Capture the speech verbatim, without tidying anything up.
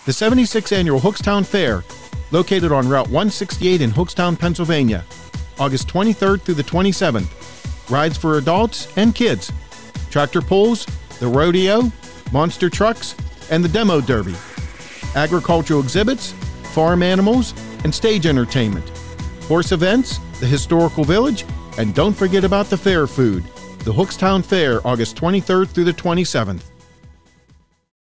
The seventy-sixth Annual Hookstown Fair, located on Route one sixty-eight in Hookstown, Pennsylvania, August twenty-third through the twenty-seventh. Rides for adults and kids, tractor pulls, the rodeo, monster trucks, and the demo derby, agricultural exhibits, farm animals, and stage entertainment, horse events, the historical village, and don't forget about the fair food. The Hookstown Fair, August twenty-third through the twenty-seventh.